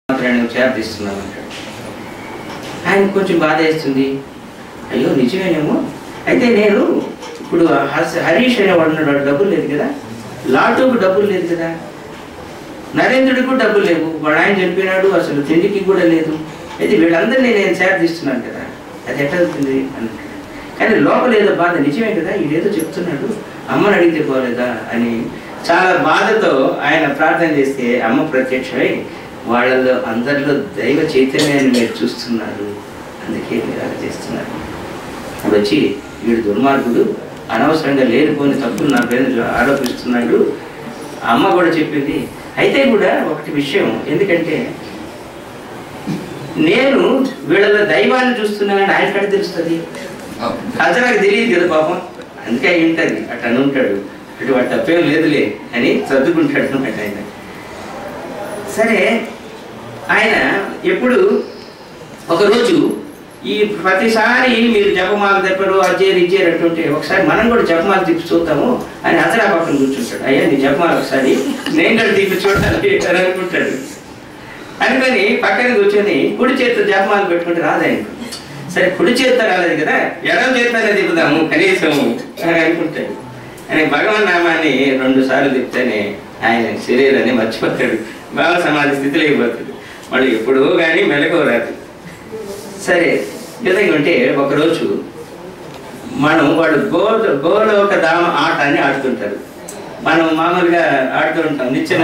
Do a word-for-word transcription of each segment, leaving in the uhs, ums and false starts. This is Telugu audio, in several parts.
మాత్రాన్ని చేరదీస్తున్నాను అంటాడు. ఆయన కొంచెం బాధ వేస్తుంది. అయ్యో నిజమేనేమో. అయితే నేను ఇప్పుడు హరీష్ అనే వాడు ఉన్నాడు, డబ్బులు లేదు కదా, లాటోకు డబ్బులు లేదు కదా, నరేంద్రుడికి కూడా డబ్బులు లేవు, వాడు ఆయన చనిపోయినాడు, అసలు తిండికి కూడా లేదు. అయితే వీళ్ళందరినీ నేను చేరదీస్తున్నాను కదా, అది ఎట్లా అవుతుంది అంటాడు. కానీ లోపల ఏదో బాధ, నిజమే కదా ఇదేదో చెప్తున్నాడు, అమ్మని అడిగితే పోలేదా అని చాలా బాధతో ఆయన ప్రార్థన చేస్తే అమ్మ ప్రత్యక్షమై వాళ్ళలో అందరిలో దైవ చైతన్యాన్ని మీరు చూస్తున్నారు, అందుకే మీరు అలా చేస్తున్నారు. ఇప్పుడు వచ్చి వీడు దుర్మార్గుడు, అనవసరంగా లేనిపోని తప్పులు నా పేరు ఆరోపిస్తున్నాడు. అమ్మ కూడా చెప్పింది. అయితే కూడా ఒకటి విషయం, ఎందుకంటే నేను వీళ్ళలో దైవాన్ని చూస్తున్నానని ఆయన కడ తెలుస్తుంది, హజరాకి తెలియదు కదా పాపం, అందుకే వింటది అట్లా అని ఉంటాడు. అటు వాటి తప్పేం లేదులే అని సర్దుకుంటాడు అనమాట ఆయన. సరే ఆయన ఎప్పుడు ఒకరోజు ఈ ప్రతిసారి మీరు జపమాల తెప్పరు అజ్జేరు ఇచ్చేరు అంటుంటే ఒకసారి మనం కూడా జపమాల తిప్పి చూద్దాము అని హజరా పక్కన కూర్చుంటాడు. అయ్యా నీ జపమాల ఒకసారి నేను కూడా తిప్పి చూడాలి అని అనుకుంటాడు. అనుకొని పక్కన కూర్చొని కుడి చేతితో జపమాల పెట్టుకుంటే రాదాయన. సరే కుడి చేతితో రాలేదు కదా, ఎడమ చేతితోనే తిప్పుదాము కనీసం అని అనుకుంటాడు. ఆయన భగవన్ నామాన్ని రెండు సార్లు తిప్పితేనే ఆయన శరీరాన్ని మర్చిపోతాడు, భావ సమాధి స్థితిలో అయిపోతాడు. వాడు ఎప్పుడూ కానీ మెలకువ రాదు. సరే విధంగా ఉంటే ఒకరోజు మనం వాడు గో గోలోక దామ ఆట అని ఆడుతుంటారు. మనం మామూలుగా ఆడుతూ ఉంటాం, నిచ్చెన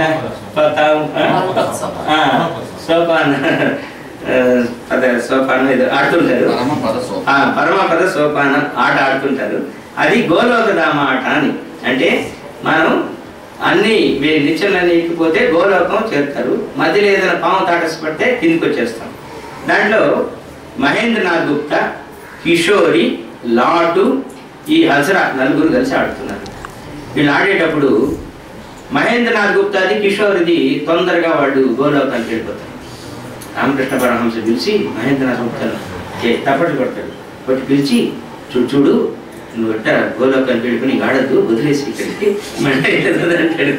సోపాన పద సోపానం ఏదో ఆడుతుంటారు, పరమపద సోపానం ఆట ఆడుతుంటారు. అది గోలోక దామ ఆట అని. అంటే మనం అన్ని నిచ్చెనలన్నీ ఎక్కిపోతే గోలోకం చేరుతారు, మధ్యలో ఏదైనా పాము తాటస్ పడితే కిందికి వచ్చేస్తాం. దాంట్లో మహేంద్రనాథ్ గుప్తా, కిషోరి, లాటు, ఈ హజరా నలుగురు కలిసి ఆడుతున్నారు. వీళ్ళు ఆడేటప్పుడు మహేంద్రనాథ్ గుప్తాది కిషోరిది తొందరగా వాడు గోలోకానికి వెళ్ళిపోతారు. రామకృష్ణ పరమహంస పిలిచి మహేంద్రనాథ్ గుప్తాను తప్పట్లు కొడతాడు. కొట్టి పిలిచి చూడు చూడు నువ్వు ఎట్ట గోలోకానికి వెళ్ళిపోయి ఆడద్దు, వదిలేసి ఇక్కడికి అంటాడు.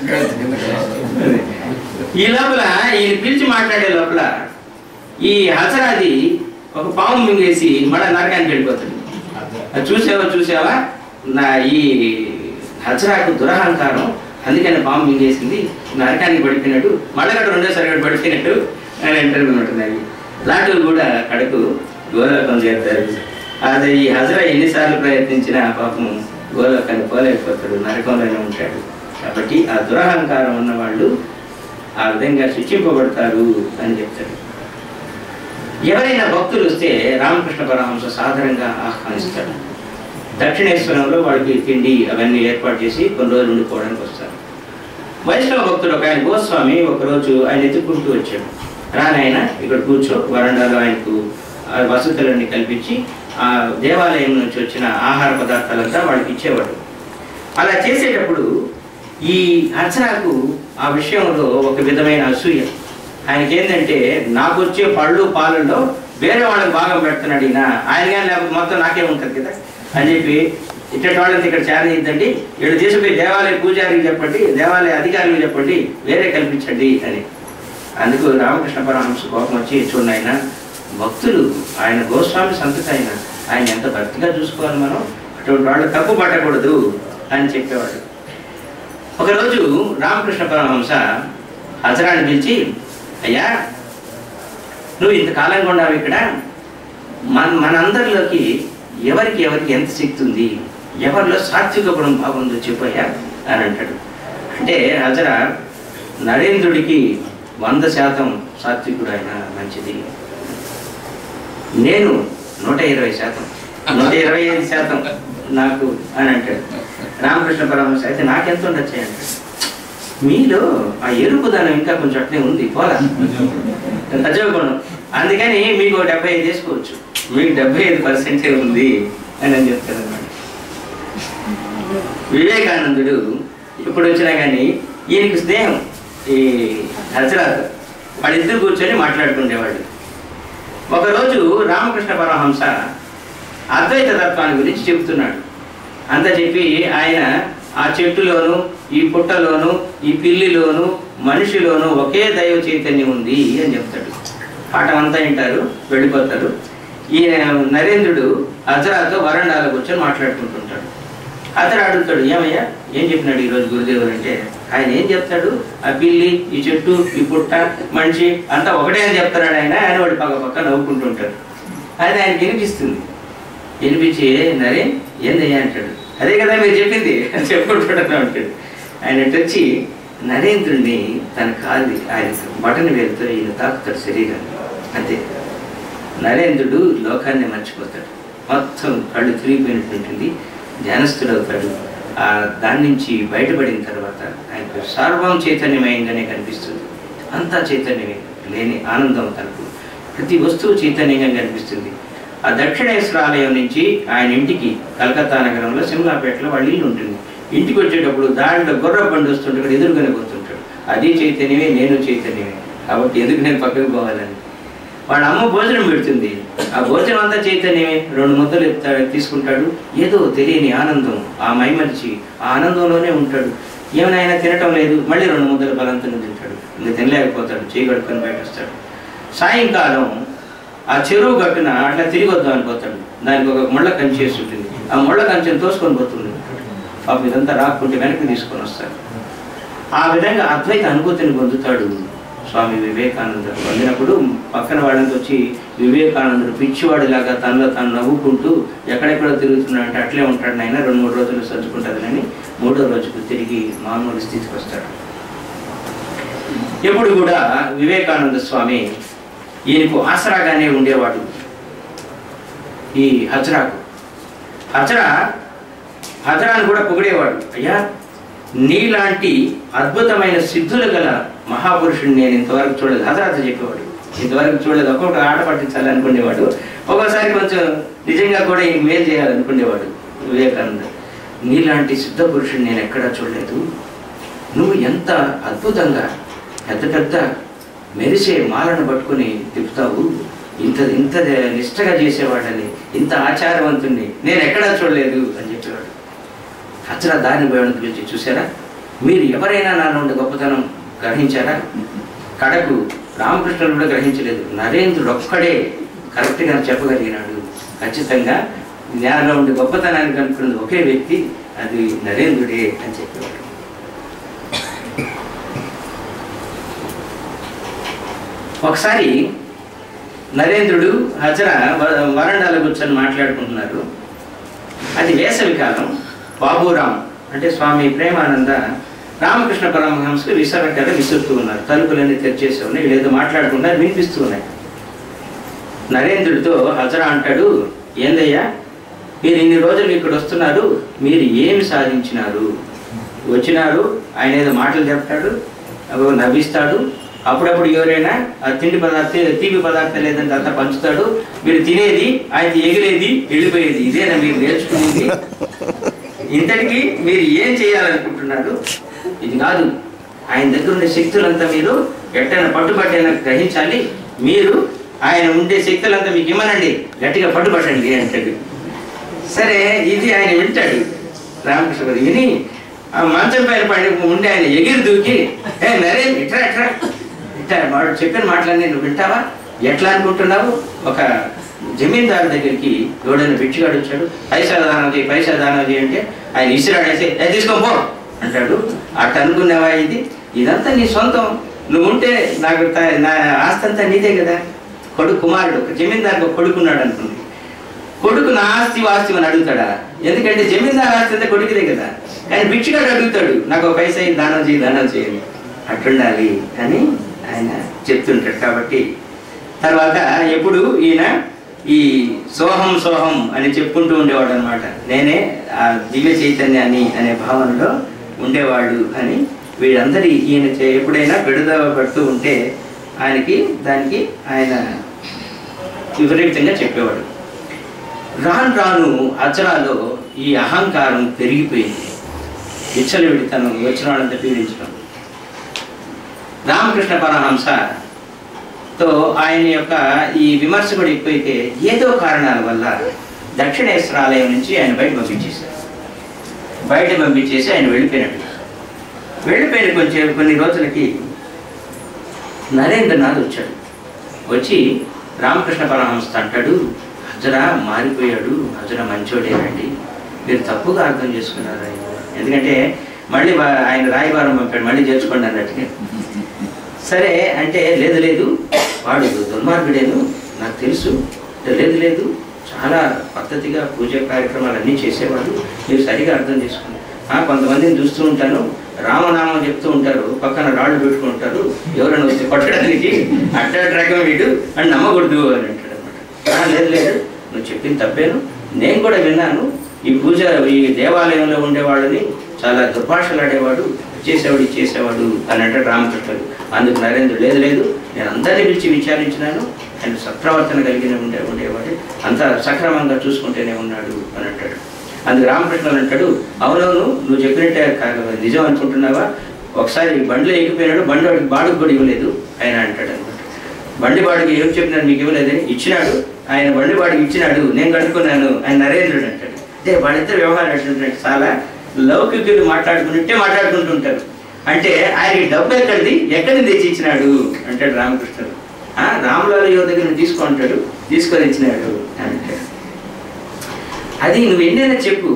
ఈ లోపల ఈయన పిలిచి మాట్లాడే లోపల ఈ హజరాది ఒక పాము మింగేసి మళ్ళీ నరకానికి వెళ్ళిపోతాడు. చూసావా చూసావా నా ఈ హజరాకు దురహంకారం, అందుకని పాము మింగేసింది, నరకానికి పడిపోయినట్టు, మళ్ళీ కూడా రెండోసారి పడిపోయినట్టు అని అంటారు ఉంటుంది. లాటూలు కూడా కడకు గోలోకం చేస్తారు. అదే ఈ హజరా ఎన్నిసార్లు ప్రయత్నించినా పాపం గోలోకాన్ని పోలేకపోతాడు, నరకంలోనే ఉంటాడు. కాబట్టి ఆ దురహంకారం ఉన్న వాళ్ళు ఆ విధంగా శిక్షింపబడతారు అని చెప్తాడు. ఎవరైనా భక్తులు వస్తే రామకృష్ణ పరమహంస సాధారణంగా ఆహ్వానిస్తాడు. దక్షిణేశ్వరంలో వాళ్ళకి తిండి అవన్నీ ఏర్పాటు చేసి కొన్ని రోజులు ఉండిపోవడానికి వస్తారు. వైష్ణవ భక్తుడు ఒక ఆయన గోస్వామి ఒకరోజు ఆయన ఎత్తుకుంటూ వచ్చాడు. రానాయన ఇక్కడ కూర్చో, వరండాలో ఆయనకు వసతులన్నీ కల్పించి ఆ దేవాలయం నుంచి వచ్చిన ఆహార పదార్థాలంతా వాళ్ళకి ఇచ్చేవాడు. అలా చేసేటప్పుడు ఈ అర్చనకు ఆ విషయంలో ఒక విధమైన అసూయ. ఆయనకి ఏంటంటే నాకు వచ్చే పళ్ళు పాలల్లో వేరే వాళ్ళకి భాగం పెడుతున్నాడు ఈయన, ఆయన కానీ లేకపోతే మొత్తం నాకే ఉంటుంది కదా అని చెప్పి ఇట్టటి వాళ్ళని ఇక్కడ చేరనిద్దండి, ఇక్కడ తీసుకుపోయి దేవాలయ పూజారికి చెప్పండి, దేవాలయ అధికారులకు చెప్పండి, వేరే కల్పించండి అని. అందుకు రామకృష్ణ పరమహంస కోపం వచ్చి చూడండి ఆయన భక్తులు, ఆయన గోస్వామి సంతతి, ఆయన ఆయన ఎంత భక్తిగా చూసుకోవాలి, మనం అటువంటి వాళ్ళు తప్పు పట్టకూడదు అని చెప్పేవాడు. ఒకరోజు రామకృష్ణ పరమహంస హజరాన్ని పిలిచి, అయ్యా నువ్వు ఇంతకాలంగా ఉన్నావు ఇక్కడ, మన మనందరిలోకి ఎవరికి ఎవరికి ఎంత శక్తి ఉంది, ఎవరిలో సాత్విక గుణం బాగుందో చెప్పయ్యా అని అంటాడు. అంటే హజరా నరేంద్రుడికి వంద శాతం సాత్వికుడు, ఆయన మంచిది, నేను నూట ఇరవై శాతం నూట ఇరవై ఐదు శాతం నాకు అని అంటాడు. రామకృష్ణ పరమహంస అయితే నాకెంత ఉండొచ్చాయి అంటాడు. మీలో ఆ ఎరుపుదనం ఇంకా కొంచెం అట్నే ఉంది, పోలా రజోగుణం, అందుకని మీకు డెబ్బై ఐదు చేసుకోవచ్చు, మీకు డెబ్బై ఐదు పర్సెంటే ఉంది అని అని చెప్తారు అన్నమాట. వివేకానందుడు ఎప్పుడు వచ్చినా కానీ ఈయనకి స్నేహం, ఈ హజరాత్ వాళ్ళిద్దరు కూర్చొని మాట్లాడుకునేవాళ్ళు. ఒకరోజు రామకృష్ణ పరమహంస అద్వైత తత్వాన్ని గురించి చెబుతున్నాడు. అంతా చెప్పి ఆయన ఆ చెట్టులోను, ఈ పుట్టలోను, ఈ పిల్లిలోను, మనిషిలోనూ ఒకే దైవ చైతన్యం ఉంది అని చెప్తాడు. పాఠం అంతా వింటారు, వెళ్ళిపోతారు. ఈయన నరేంద్రుడు హజరాతో వరండాలో కూర్చొని మాట్లాడుకుంటుంటాడు. అతడు అడుగుతాడు, ఏమయ్యా ఏం చెప్పినాడు ఈరోజు గురుదేవుడు అంటే, ఆయన ఏం చెప్తాడు, ఆ పిల్లి, ఈ చెట్టు, ఈ పుట్ట, మనిషి అంతా ఒకటే అని చెప్తున్నాడు ఆయన. ఆయన వాడి పక్క పక్క నవ్వుకుంటుంటాడు. అది ఆయనకి వినిపిస్తుంది. వినిపించి నరే ఏందయ్యా అంటాడు. అదే కదా మీరు చెప్పింది అని చెప్పుకుంటాడు అంటాడు. ఆయన వచ్చి నరేంద్రుడిని తన కాలి ఆయన బటన్ వేలుతో ఈయన తాకుతాడు శరీరాన్ని. అంతే, నరేంద్రుడు లోకాన్ని మర్చిపోతాడు. మొత్తం కళ్ళు తిరిగిపోయినట్టుంటుంది, ధ్యానస్థుడవుతాడు. ఆ దాని నుంచి బయటపడిన తర్వాత ఆయనకు సర్వం చైతన్యమైందనే కనిపిస్తుంది. అంతా చైతన్యమే, లేని ఆనందం తనకు. ప్రతి వస్తువు చైతన్యంగా కనిపిస్తుంది. ఆ దక్షిణేశ్వర ఆలయం నుంచి ఆయన ఇంటికి కలకత్తా నగరంలో సిమ్లాపేటలో వాళ్ళ ఇల్లు ఉంటుంది. ఇంటికి వచ్చేటప్పుడు దాంట్లో గుర్ర బండి వస్తుంటాడు, ఎదురుగానే పోతుంటాడు. అది చైతన్యమే, నేను చైతన్యమే. కాబట్టి ఎందుకు నేను పక్కకు పోవాలని. వాళ్ళ అమ్మ భోజనం పెడుతుంది, ఆ భోజనం అంతా చైతన్యమే. రెండు ముద్దలు ఎత్తాడు, తీసుకుంటాడు. ఏదో తెలియని ఆనందం, ఆ మైమరిచి ఆ ఆనందంలోనే ఉంటాడు. ఏమైనా ఆయన తినటం లేదు, మళ్ళీ రెండు ముద్దలు బలంతంగా తింటాడు. ఇంకా తినలేకపోతాడు, చేయి కడుక్కొని బయట వస్తాడు. సాయంకాలం ఆ చెరువు గట్టున అట్లా తిరిగి వద్దాం అనిపోతాడు. దానికి ఒక ముళ్ళ కంచి వేసి ఉంటుంది. ఆ ముళ్ళ కంచెను తోసుకొని పోతుంది. పాపం ఇదంతా రాకుంటే వెనక్కి తీసుకొని వస్తాడు. ఆ విధంగా అద్వైత అనుభూతిని పొందుతాడు స్వామి వివేకానంద. పొందినప్పుడు పక్కన వాళ్ళకి వచ్చి వివేకానందుడు పిచ్చివాడిలాగా తనలో తను నవ్వుకుంటూ ఎక్కడెక్కడో తిరుగుతున్నాడంటే అట్లే ఉంటాడు నాయన, రెండు మూడు రోజులు సర్దుకుంటుందని మూడో రోజుకు తిరిగి మామూలు స్థితికి వస్తాడు. ఎప్పుడు కూడా వివేకానంద స్వామి ఈయనకు ఆసరాగానే ఉండేవాడు. ఈ హజరాకు హజరా హజరాను కూడా పొగిడేవాడు. అయ్యా, నీలాంటి అద్భుతమైన సిద్ధులు గల మహాపురుషుడిని నేను ఇంతవరకు చూడలేదు. హజరాతో చెప్పేవాడు, ఇంతవరకు చూడలేదు. ఒక్కొక్క ఆట పట్టించాలి అనుకునేవాడు. ఒక్కోసారి కొంచెం నిజంగా కూడా ఈ మేలు చేయాలనుకునేవాడు వివేకానంద. నీలాంటి సిద్ధ పురుషుడిని నేను ఎక్కడా చూడలేదు. నువ్వు ఎంత అద్భుతంగా పెద్ద పెద్ద మెరిసే మాలను పట్టుకుని తిప్పుతావు. ఇంత ఇంత నిష్టగా చేసేవాడని, ఇంత ఆచారవంతుణ్ణి నేను ఎక్కడా చూడలేదు అని చెప్పేవాడు. హజరా దారిని పోయడం గురించి చూసారా, మీరు ఎవరైనా నా నుండి గొప్పతనం గ్రహించారా? కడకు రామకృష్ణుడు కూడా గ్రహించలేదు. నరేంద్రుడు ఒక్కడే కరెక్ట్గా చెప్పగలిగినాడు. ఖచ్చితంగా జ్ఞానంలో ఉండే గొప్పతనాన్ని కనుక్కున్నది ఒకే వ్యక్తి, అది నరేంద్రుడే అని చెప్పేవాడు. ఒకసారి నరేంద్రుడు హజరా వరండాలో కూర్చొని మాట్లాడుకుంటున్నారు. అది వేసవి కాలం. బాబురాం అంటే స్వామి ప్రేమానంద రామకృష్ణ పరమహంసకు విసరకర విసురుతూ ఉన్నారు. తలుపులన్నీ తెరిచేసి ఉన్నాయి, వీళ్ళేదో మాట్లాడుకుంటారు, వినిపిస్తూ ఉన్నాయి. నరేంద్రుడితో హజరా అంటాడు, ఏందయ్యా మీరు ఇన్ని రోజులు ఇక్కడ వస్తున్నారు, మీరు ఏమి సాధించినారు? వచ్చినారు, ఆయన ఏదో మాటలు చెప్తాడు, అవి నవ్విస్తాడు. అప్పుడప్పుడు ఎవరైనా ఆ తిండి పదార్థం తీపి పదార్థం లేదంటే అంతా పంచుతాడు. మీరు తినేది, ఆయన ఎగిరేది, వెళ్ళిపోయేది. ఇదేనా మీరు నేర్చుకునేది? ఇంతటికి మీరు ఏం చేయాలనుకుంటున్నారు? ఇది కాదు, ఆయన దగ్గర ఉండే శక్తులంతా మీరు ఎట్టైనా పట్టుబట్టైనా గ్రహించాలి. మీరు ఆయన ఉండే శక్తులంతా మీకు ఇమ్మనండి, గట్టిగా పట్టుబట్టండి అంటాడు. సరే, ఇది ఆయన వింటాడు. రామకృష్ణ విని ఆ మంచం పైన పడి ఉండి ఆయన ఎగిరి దూకి, ఏ నరేన్ ఇట్రా ఇట్రా ఇట్లా వాడు చెప్పిన మాటలన్నీ నువ్వు వింటావా? ఎట్లా అనుకుంటున్నావు? ఒక జమీందారు దగ్గరికి ఎవడైనా బిచ్చిగాడు వచ్చాడు, పైసా దానం చేయి పైసా దానం చేయి అంటే ఆయన ఇసిరాడేసి తీసుకోపో అంటాడు. అట్ట అనుకున్నావా? ఇది ఇదంతా నీ సొంతం, నువ్వు ఉంటే నాకు నా ఆస్తి అంతా నీదే కదా. కొడుకు కుమారుడు ఒక జమీందారికి ఒక కొడుకున్నాడు అనుకుంది. కొడుకు నా ఆస్తి ఆస్తి అని అడుగుతాడా? ఎందుకంటే జమీందారు ఆస్తి అంతా కొడుకుదే కదా. కానీ బిచ్చిగాడు అడుగుతాడు, నాకు ఒక పైసా దానం చేయి దానం చేయాలి. అట్లుండాలి అని ఆయన చెప్తుంటాడు. కాబట్టి తర్వాత ఎప్పుడు ఈయన ఈ సోహం సోహం అని చెప్పుకుంటూ ఉండేవాడు అనమాట. నేనే ఆ దివ్య చైతన్యాన్ని అనే భావనలో ఉండేవాడు అని వీళ్ళందరి ఈయన ఎప్పుడైనా విడుదల పడుతూ ఉంటే ఆయనకి దానికి ఆయన విపరీతంగా చెప్పేవాడు. రాను రాను అచరాలో ఈ అహంకారం పెరిగిపోయింది. విచ్చలవిడితనం వచ్చిన వాళ్ళంతా పీడించడం. రామకృష్ణ పరమహంసతో ఆయన యొక్క ఈ విమర్శ కూడా ఎక్కువైతే ఏదో కారణాల వల్ల దక్షిణేశ్వర ఆలయం నుంచి ఆయన బయట పంపించేశారు. బయట పంపించేసి ఆయన వెళ్ళిపోయినట్టు. వెళ్ళిపోయిన కొంచెం కొన్ని రోజులకి నరేంద్రనాథ్ వచ్చాడు. వచ్చి రామకృష్ణ పరమహంస అంటాడు, హజరా మారిపోయాడు, హజరా మంచోడేనండి, మీరు తప్పుగా అర్థం చేసుకున్నారు ఆయన. ఎందుకంటే మళ్ళీ ఆయన రాయబారం పంపాడు, మళ్ళీ చేర్చుకోండి అన్నట్టుగా. సరే అంటే లేదు లేదు వాడు దుర్మార్గుడేను నాకు తెలుసు, లేదు లేదు చాలా పద్ధతిగా పూజ కార్యక్రమాలు అన్నీ చేసేవాడు, మీరు సరిగా అర్థం చేసుకున్నారు. కొంతమందిని చూస్తూ ఉంటాను, రామనామం చెప్తూ ఉంటారు, పక్కన రాళ్ళు పెట్టుకుంటారు, ఎవరైనా వచ్చి కొట్టడానికి, అట్టాడు రకం వీడు అని నమ్మకూడదు అని అంటాడు అనమాట. లేదు లేదు నువ్వు చెప్పింది తప్పేను, నేను కూడా విన్నాను, ఈ పూజ ఈ దేవాలయంలో ఉండేవాళ్ళని చాలా దుర్భాషలాడేవాడు, చేసేవాడు ఇచ్చేసేవాడు అని అంటాడు రామకృష్ణుడు. అందుకు నరేంద్రుడు లేదు లేదు నేను అందరినీ పిలిచి విచారించినాను, ఆయన సత్ప్రవర్తన కలిగిన ఉండే ఉండేవాడు, అంత సక్రమంగా చూసుకుంటూనే ఉన్నాడు అని అంటాడు. అందుకు రామకృష్ణుడు అంటాడు, అవునవును నువ్వు చెప్పినట్టే నిజం అనుకుంటున్నావా, ఒకసారి బండిలో ఎక్కిపోయినాడు, బండి వాడికి బాడుకు కూడా ఇవ్వలేదు ఆయన అంటాడు అనమాట. బండి బాడికి ఏం చెప్పినాడు మీకు ఇవ్వలేదని, ఇచ్చినాడు ఆయన, బండి బాడికి ఇచ్చినాడు, నేను కనుక్కున్నాను ఆయన నరేంద్రుడు అంటాడు. అంటే వాళ్ళిద్దరు వ్యవహారం అంటుంటాడు, చాలా లౌకికులు మాట్లాడుకుంటుంటే మాట్లాడుకుంటుంటారు. అంటే ఆయనకి డబ్బు ఎక్కడిది, ఎక్కడి తెచ్చి ఇచ్చినాడు అంటాడు రామకృష్ణుడు. రాములాల యువ దగ్గర తీసుకో అంటాడు, తీసుకొని ఇచ్చినాడు అంటాడు. అది నువ్వు ఎన్నైనా చెప్పు,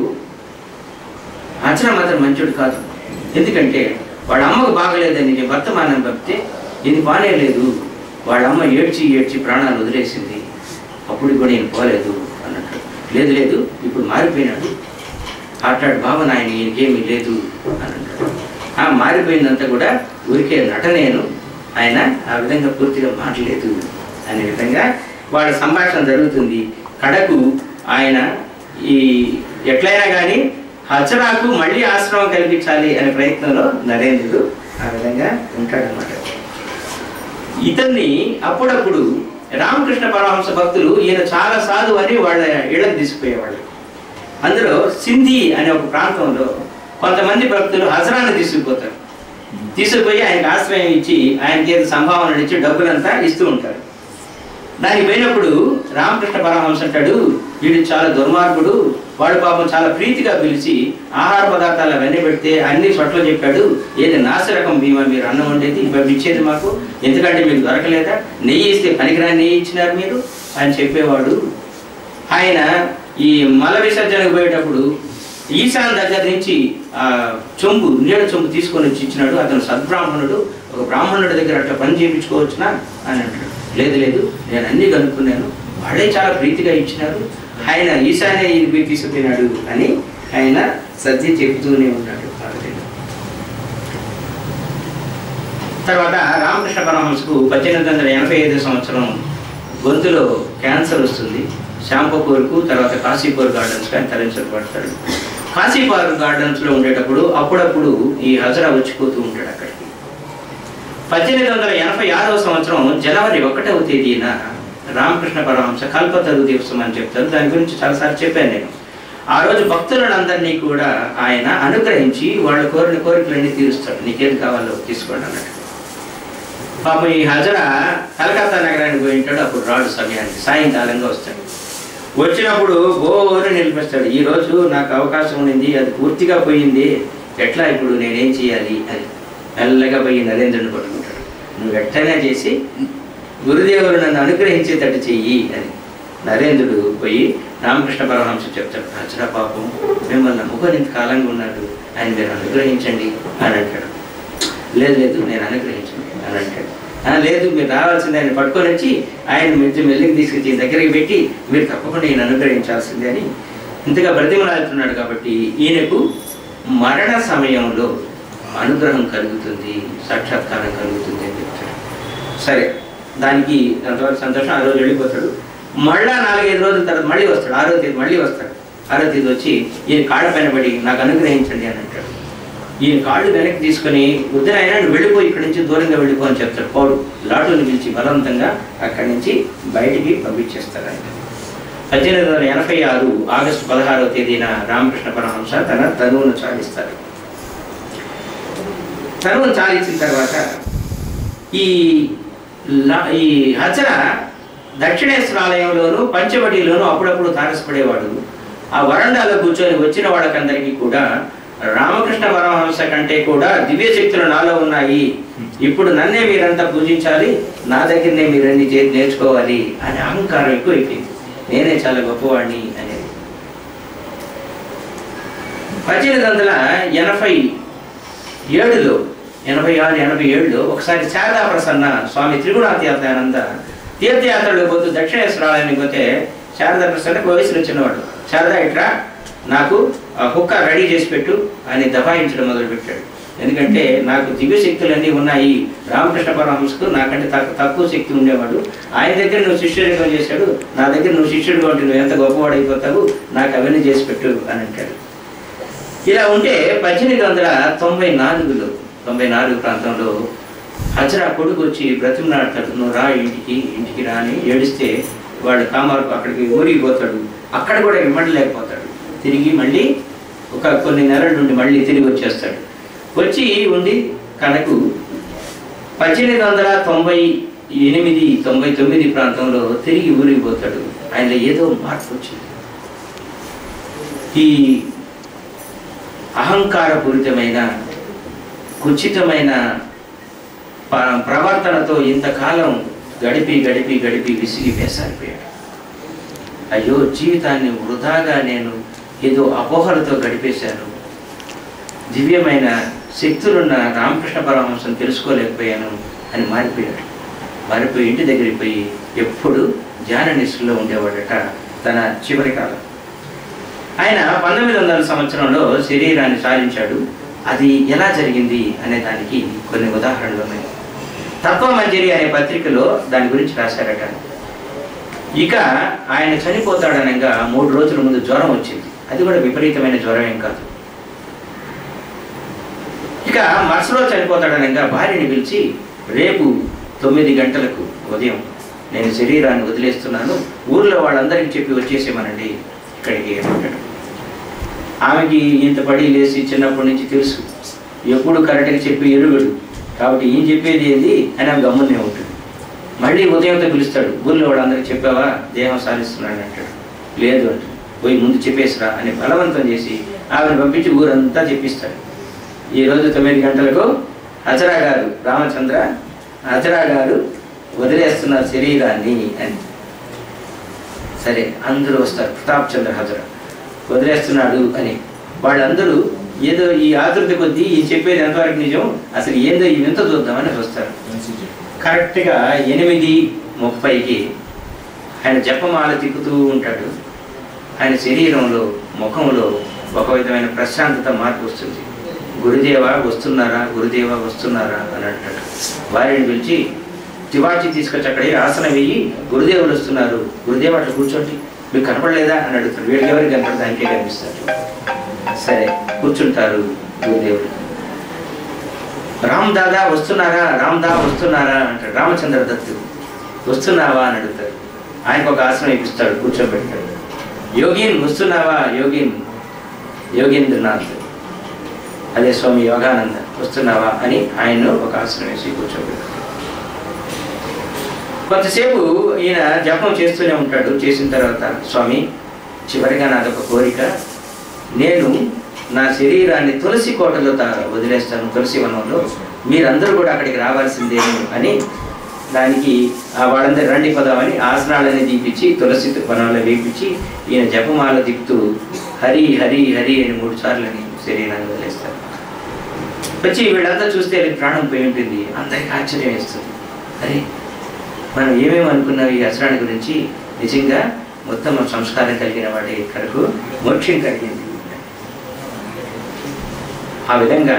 అచన మాత్రం మంచోడు కాదు. ఎందుకంటే వాళ్ళ అమ్మకు బాగలేదని నేను వర్తమానం పంపితే ఇది బానే లేదు, వాళ్ళ అమ్మ ఏడ్చి ఏడ్చి ప్రాణాలు వదిలేసింది, అప్పుడు కూడా నేను పోలేదు అన్నట్టు. లేదు లేదు ఇప్పుడు మారిపోయినాడు, ఆటాడు భావన ఆయన ఈయనకేమీ లేదు అని అంటాడు. ఆ మారిపోయిందంతా కూడా ఊరికే నటనేను, ఆయన ఆ విధంగా పూర్తిగా మాట్లాడలేదు అనే విధంగా వాళ్ళ సంభాషణ జరుగుతుంది. కడకు ఆయన ఈ ఎట్లయినా కానీ హజరాకు మళ్ళీ ఆశ్రమం కల్పించాలి అనే ప్రయత్నంలో నరేంద్రుడు ఆ విధంగా ఉంటాడనమాట. ఇతన్ని అప్పుడప్పుడు రామకృష్ణ పరమహంస భక్తులు ఈయన చాలా సాధువు అని వాళ్ళ ఇళ్ళకి తీసుకుపోయేవాళ్ళు. అందులో సింధి అనే ఒక ప్రాంతంలో కొంతమంది భక్తులు హజరాన్ని తీసుకుపోతారు. తీసుకుపోయి ఆయనకు ఆశ్రయం ఇచ్చి ఆయనకి ఏదో సంభావనలు ఇచ్చి డబ్బులంతా ఇస్తూ ఉంటారు. దానికి పోయినప్పుడు రామకృష్ణ పరమహంస అంటాడు, వీడు చాలా దుర్మార్గుడు, వాడు పాపం చాలా ప్రీతిగా పిలిచి ఆహార పదార్థాలు అవన్నీ పెడితే అన్ని చోట్ల చెప్పాడు, ఏది నాసిరకం భీమా మీరు అన్నం ఉండేది ఇప్పుడు ఇచ్చేది మాకు, ఎందుకంటే మీకు దొరకలేదా, నెయ్యి ఇస్తే పనికిరాని నెయ్యి ఇచ్చినారు మీరు అని చెప్పేవాడు. ఆయన ఈ మల విసర్జనకు పోయేటప్పుడు ఈశాన్ దగ్గర నుంచి ఆ చొంబు నీళ్ళ చొంబు తీసుకొని వచ్చి ఇచ్చినాడు, అతను సద్బ్రాహ్మణుడు, ఒక బ్రాహ్మణుడి దగ్గర అట్లా పని చేయించుకోవచ్చునా అని అంటాడు. లేదు లేదు నేను అన్నీ కనుక్కున్నాను, వాళ్ళే చాలా ప్రీతిగా ఇచ్చినారు, ఆయన ఈశాన్య ఈయన తీసుకుపోయినాడు అని ఆయన సత్య చెబుతూనే ఉన్నాడు. తర్వాత రామకృష్ణ పరమహంసకు పద్దెనిమిది వందల ఎనభై ఐదు సంవత్సరం గొంతులో క్యాన్సర్ వస్తుంది. శాంపపూర్కు తర్వాత కాశీపూర్ గార్డెన్స్కి ఆయన తరలించబడతాడు. కాశీపూర్ గార్డెన్స్లో ఉండేటప్పుడు అప్పుడప్పుడు ఈ హజరా వచ్చిపోతూ ఉంటాడు అక్కడికి. పద్దెనిమిది వందల ఎనభై ఆరవ సంవత్సరం జనవరి ఒకటవ తేదీన రామకృష్ణ పరమహంస కల్పతరు దివసం అని చెప్తారు. దాని గురించి చాలాసార్లు చెప్పాను నేను. ఆ రోజు భక్తులందరినీ కూడా ఆయన అనుగ్రహించి వాళ్ళ కోరిన కోరికలన్నీ తీరుస్తాడు. నీకేం కావాలో తీసుకోండి అన్నట్టు. పాపం ఈ హజరా కలకత్తా నగరానికి పోయి ఉంటాడు. అప్పుడు రాడు సమయానికి సాయంకాలంగా వస్తాడు. వచ్చినప్పుడు బోరు నిలిపిస్తాడు, ఈరోజు నాకు అవకాశం ఉండింది, అది పూర్తిగా పోయింది, ఎట్లా ఇప్పుడు నేనేం చేయాలి అని. మెల్లగా పోయి నరేంద్రుని పట్టుకుంటాడు. నువ్వు వెంటనే చేసి గురుదేవుడు నన్ను అనుగ్రహించేటట్టు చెయ్యి అని నరేంద్రుడు పోయి రామకృష్ణ పరమహంస చెప్తాడు. హజరా పాపం మిమ్మల్ని నమ్ముకొని ఇంత కాలంగా ఉన్నాడు, ఆయన మీరు అనుగ్రహించండి అని అంటాడు. లేదు లేదు నేను అనుగ్రహించండి అని అంటాడు. లేదు మీరు రావాల్సిందే, ఆయన పట్టుకొని వచ్చి ఆయన మెచ్చి మెల్లికి తీసుకొచ్చి దగ్గరికి పెట్టి మీరు తప్పకుండా ఈయన అనుగ్రహించాల్సిందే అని ఇంతగా బ్రతిమలాడుతున్నాడు. కాబట్టి ఈయనకు మరణ సమయంలో అనుగ్రహం కలుగుతుంది, సాక్షాత్కారం కలుగుతుంది అని చెప్తాడు. సరే దానికి అంతవరకు సంతోషం. ఆ రోజు వెళ్ళిపోతాడు. మళ్ళా నాలుగైదు రోజుల తర్వాత మళ్ళీ వస్తాడు. ఆరో తేదీ మళ్ళీ వస్తాడు. ఆరో తేదీ వచ్చి ఈయన కాళ్ళ పైన పడి నాకు అనుగ్రహించండి అని అంటాడు. ఈయన కాళ్ళు వెనక్కి తీసుకొని వద్దున ఆయన వెళ్ళిపోయి ఇక్కడి నుంచి దూరంగా వెళ్ళిపో అని చెప్తాడు. పౌడు లాటుని పిలిచి బలవంతంగా అక్కడి నుంచి బయటికి పంపించేస్తాడు ఆయన. పద్దెనిమిది వందల ఎనభై ఆరు ఆగస్టు పదహారవ తేదీన రామకృష్ణ పరమహంస తన తనువును చాలిస్తాడు. తనువును చాలించిన తర్వాత ఈ ఈ హజరా దక్షిణేశ్వర ఆలయంలోను పంచవటిలోను అప్పుడప్పుడు తారసపడేవాడు. ఆ వరండాలో కూర్చొని వచ్చిన వాళ్ళకందరికీ కూడా రామకృష్ణ పరమహంస కంటే కూడా దివ్య శక్తులు నాలో ఉన్నాయి, ఇప్పుడు నన్నే మీరంతా పూజించాలి, నా దగ్గరనే మీరన్నీ చేసి నేర్చుకోవాలి అనే అహంకారం ఎక్కువ అయిపోయింది. నేనే చాలా గొప్పవాడిని అనేది. పద్దెనిమిది వందల ఎనభై ఏడులో ఎనభై ఆరు ఎనభై ఏడులో ఒకసారి శారదా ప్రసన్న స్వామి త్రిగుణాతీతానంద తీర్థయాత్రలో పోతూ దక్షిణేశ్వరాలయానికి పోతే శారదా ప్రసన్నకు వయసులో చిన్నవాడు. శారదా ఇట్రా నాకు హుక్క రెడీ చేసి పెట్టు అని దబాయించడం మొదలుపెట్టాడు. ఎందుకంటే నాకు దివ్య శక్తులన్నీ ఉన్నాయి, రామకృష్ణ పరమహంసకు నాకంటే తక్కువ తక్కువ శక్తి ఉండేవాడు, ఆయన దగ్గర నువ్వు శిష్యుడిగా చేశాడు, నా దగ్గర నువ్వు శిష్యుడిగా ఉంటే నువ్వు ఎంత గొప్పవాడు అయిపోతావు, నాకు అవన్నీ చేసి పెట్టు అని అంటాడు. ఇలా ఉంటే పద్దెనిమిది వందల తొంభై నాలుగులో తొంభై నాలుగు ప్రాంతంలో హజరా కొడుకు వచ్చి బ్రతిమలాడతాడు, నువ్వు రా ఇంటికి ఇంటికి రా అని ఏడిస్తే వాడు కామారు అక్కడికి ఊరికి పోతాడు. అక్కడ కూడా ఇమ్మడలేకపోతాడు. తిరిగి మళ్ళీ ఒక కొన్ని నెలల నుండి మళ్ళీ తిరిగి వచ్చేస్తాడు. వచ్చి ఉండి కనకు పద్దెనిమిది వందల తొంభై ఎనిమిది తొంభై తొమ్మిది ప్రాంతంలో తిరిగి ఊరికి పోతాడు. ఆయనలో ఏదో మార్పు వచ్చింది. ఈ అహంకారపూరితమైన కుచితమైన ప్రవర్తనతో ఇంతకాలం గడిపి గడిపి గడిపి విసిగి వేసారిపోయాడు. అయ్యో, జీవితాన్ని వృధాగా నేను ఏదో అపోహలతో గడిపేశాను, దివ్యమైన శక్తులున్న రామకృష్ణ పరమహంసను తెలుసుకోలేకపోయాను అని మారిపోయాడు. మారిపోయి ఇంటి దగ్గరికి పోయి ఎప్పుడు ధ్యాన నిష్ఠలో ఉండేవాడట తన చివరి కాలం. ఆయన పంతొమ్మిది వందల సంవత్సరంలో శరీరాన్ని సాధించాడు. అది ఎలా జరిగింది అనే దానికి కొన్ని ఉదాహరణలు ఉన్నాయి. తత్వమంజరి అనే పత్రికలో దాని గురించి రాశారట. ఇక ఆయన చనిపోతాడనగా మూడు రోజుల ముందు జ్వరం వచ్చింది. అది కూడా విపరీతమైన జ్వరం ఏం కాదు. ఇక మరుసలో చనిపోతాడనగా భార్యని పిలిచి, రేపు తొమ్మిది గంటలకు ఉదయం నేను శరీరాన్ని వదిలేస్తున్నాను, ఊర్లో వాళ్ళందరికీ చెప్పి వచ్చేసేమనండి ఇక్కడికి ఏమంటాడు. ఆమెకి ఇంత పడి లేచి చిన్నప్పటి నుంచి తెలుసు, ఎప్పుడు కరెక్ట్గా చెప్పి ఎరుగడు కాబట్టి ఏం చెప్పేది ఏంది అని ఆమె గమ్మునే ఉంటుంది. మళ్ళీ ఉదయంతో పిలుస్తాడు, ఊర్లో వాళ్ళందరికీ చెప్పావా దేహం సాధిస్తున్నాడు అంటాడు. లేదు అంటాడు. పోయి ముందు చెప్పేసిరా అని బలవంతం చేసి ఆమెను పంపించి ఊరంతా చెప్పిస్తాడు. ఈరోజు తొమ్మిది గంటలకు హజరా గారు రామచంద్ర హజరా గారు వదిలేస్తున్నారు శరీరాన్ని అని. సరే అందరూ వస్తారు. ప్రతాప్ చంద్ర హజరా వదిలేస్తున్నాడు అని వాళ్ళందరూ ఏదో ఈ ఆతృత కొద్దీ ఈ చెప్పేది ఎంతవరకు నిజం, అసలు ఏందో ఈ వింత చూద్దామని వస్తారు. కరెక్ట్గా ఎనిమిది ముప్పైకి ఆయన జపమాల తిప్పుతూ ఉంటాడు. ఆయన శరీరంలో ముఖంలో ఒక విధమైన ప్రశాంతత మార్పు వస్తుంది. గురుదేవ వస్తున్నారా గురుదేవ వస్తున్నారా అని అంటాడు. వారిని పిలిచి తివాచి తీసుకొచ్చి అక్కడ ఆసనం వేయి, గురుదేవులు వస్తున్నారు, గురుదేవ అట్లా కూర్చోండి, మీకు కనపడలేదా అని అడుగుతాడు. వీళ్ళకి ఎవరికి కనపడదు, దానికే కనిపిస్తారు. సరే కూర్చుంటారు గురుదేవుడు. రామ్ దాదా వస్తున్నారా రామ్ దా వస్తున్నారా అంటాడు. రామచంద్ర దత్తు వస్తున్నావా అని అడుగుతాడు. ఆయనకు ఒక ఆసనం ఇప్పిస్తాడు, కూర్చోబెడతాడు. యోగిన్ వస్తున్నావా యోగిన్ యోగేంద్రనాథ్ అదే స్వామి యోగానంద వస్తున్నావా అని ఆయన్ను ఒక ఆసనం వేసి కూర్చోబెడతాడు. కొంతసేపు ఈయన జపం చేస్తూనే ఉంటాడు. చేసిన తర్వాత స్వామి చివరిగా నాదొక కోరిక, నేను నా శరీరాన్ని తులసి కోటలో వదిలేస్తాను, తులసి వనంలో, మీరందరూ కూడా అక్కడికి రావాల్సిందేమో అని దానికి వాళ్ళందరూ రండి పదామని ఆసనాలని దీపించి తులసి వనంలో వేపించి ఈయన జపమాల దిక్కుతూ హరి హరి హరి అని మూడు సార్లు అని శరీరాన్ని వదిలేస్తారు. వచ్చి వీళ్ళంతా చూస్తే ప్రాణం పోయి ఉంటుంది. అందరికీ ఆశ్చర్యం వేస్తుంది. అరే మనం ఏమేమి అనుకున్నాం ఈ అసరాన్ని గురించి, నిజంగా మొత్తం సంస్కారం కలిగిన వాడి ఇక్కడకు మోక్షం కలిగింది. ఆ విధంగా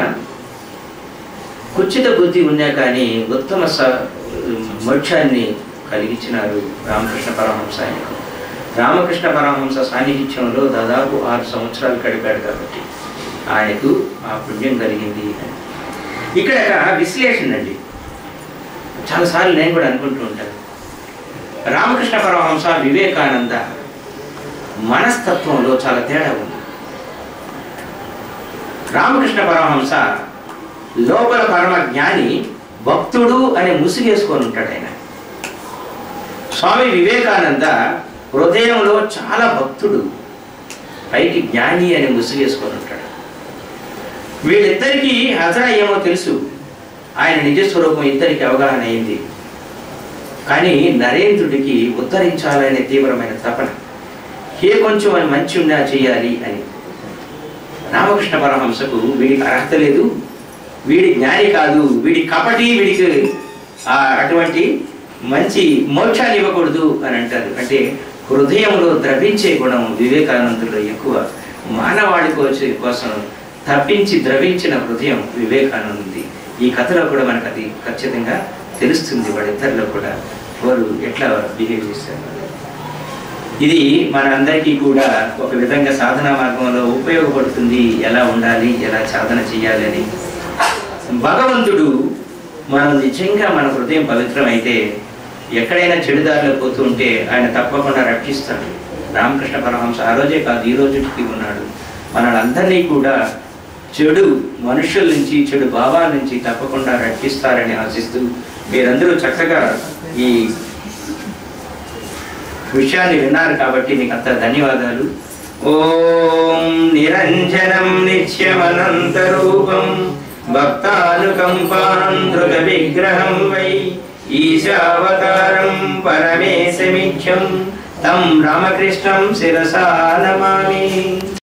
కుచిత బుద్ధి ఉన్నా కానీ ఉత్తమ స మోక్షాన్ని కలిగించినారు రామకృష్ణ పరమహంస. ఆయనకు రామకృష్ణ పరమహంస సాన్నిహిత్యంలో దాదాపు ఆరు సంవత్సరాలు గడిపాడు కాబట్టి ఆయనకు ఆ పుణ్యం కలిగింది. ఇక్కడ విశ్లేషణ అండి, చాలాసార్లు నేను కూడా అనుకుంటూ ఉంటాను, రామకృష్ణ పరమహంస వివేకానంద మనస్తత్వంలో చాలా తేడా ఉంది. రామకృష్ణ పరమహంస లోపల పరమ జ్ఞాని, భక్తుడు అనే ముసుగేసుకొని ఉంటాడు ఆయన. స్వామి వివేకానంద హృదయంలో చాలా భక్తుడు, పైకి జ్ఞాని అనే ముసుగేసుకొని ఉంటాడు. వీళ్ళిద్దరికీ హజరా ఏమో తెలుసు, ఆయన నిజస్వరూపం ఇద్దరికి అవగాహన అయింది. కానీ నరేంద్రుడికి ఉద్ధరించాలనే తీవ్రమైన తపన, ఏ కొంచెం అని మంచి ఉన్నా చేయాలి అని. రామకృష్ణ పరమహంసకు వీడికి అర్హత లేదు, వీడి జ్ఞాని కాదు, వీడి కపటి, వీడికి అటువంటి మంచి మోక్షాన్ని ఇవ్వకూడదు అని అంటారు. అంటే హృదయంలో ద్రవించే గుణం వివేకానందులో ఎక్కువ. మానవాళి కోసం తప్పించి ద్రవించిన హృదయం వివేకానంది. ఈ కథలో కూడా మనకు అది ఖచ్చితంగా తెలుస్తుంది. వాళ్ళిద్దరిలో కూడా వారు ఎట్లా బిహేవ్ చేశారు. ఇది మనందరికీ కూడా ఒక విధంగా సాధనా మార్గంలో ఉపయోగపడుతుంది, ఎలా ఉండాలి, ఎలా సాధన చేయాలి అని. భగవంతుడు మనం నిజంగా మన హృదయం పవిత్రమైతే ఎక్కడైనా చెడుదారిలో పోతుంటే ఆయన తప్పకుండా రక్షిస్తాడు. రామకృష్ణ పరమహంస ఆ రోజే కాదు, ఈ రోజుకి ఉన్నాడు. మనలందరినీ కూడా చెడు మనుషుల నుంచి, చెడు భావాల నుంచి తప్పకుండా రక్షిస్తారని ఆశిస్తూ మీరందరూ చక్కగా ఈ విషయాన్ని విన్నారు కాబట్టి మీకు అంత ధన్యవాదాలు. ఓం నిరంజనం నిత్యమనంత రూపం భక్తానుకంపాంధ్రుత విగ్రహం వై ఈశావతారం పరమేశమిఖ్యం తం రామకృష్ణం శిరసా నమామి.